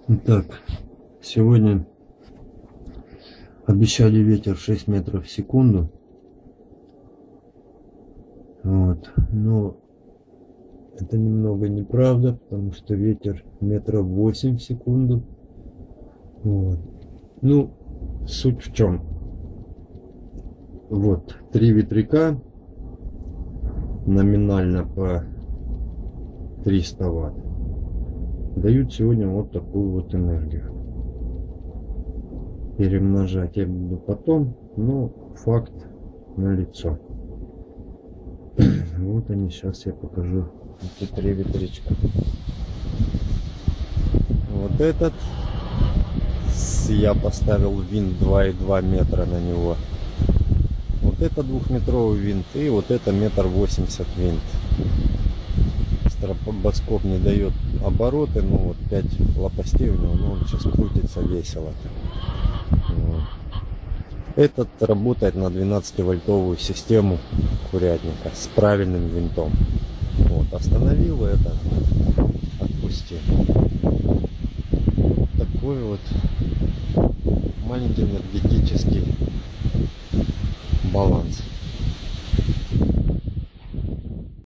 Так, сегодня обещали ветер 6 метров в секунду. Вот. Но это немного неправда, потому что ветер метров 8 в секунду. Вот. Ну, суть в чем? Вот, 3 ветряка, номинально по 300 ватт, дают сегодня вот такую вот энергию. Перемножать я буду потом, но факт налицо. Вот они, сейчас я покажу эти 3 ветрячка. Вот этот я поставил винт 2,2 метра на него. Вот это 2-метровый винт, и вот это 1,80 м винт. Стробоскоп не дает обороты, ну вот 5 лопастей у него, но он сейчас крутится весело. Вот. Этот работает на 12-вольтовую систему курятника с правильным винтом. Вот, остановил это, отпустил. Такой вот маленький энергетический баланс.